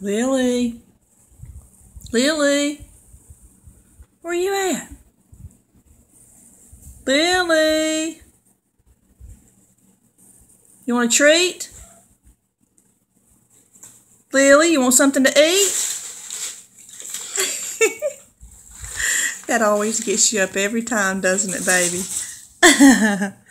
Lily. Lily. Where you at? Lily. You want a treat? Lily, you want something to eat? That always gets you up every time, doesn't it, baby?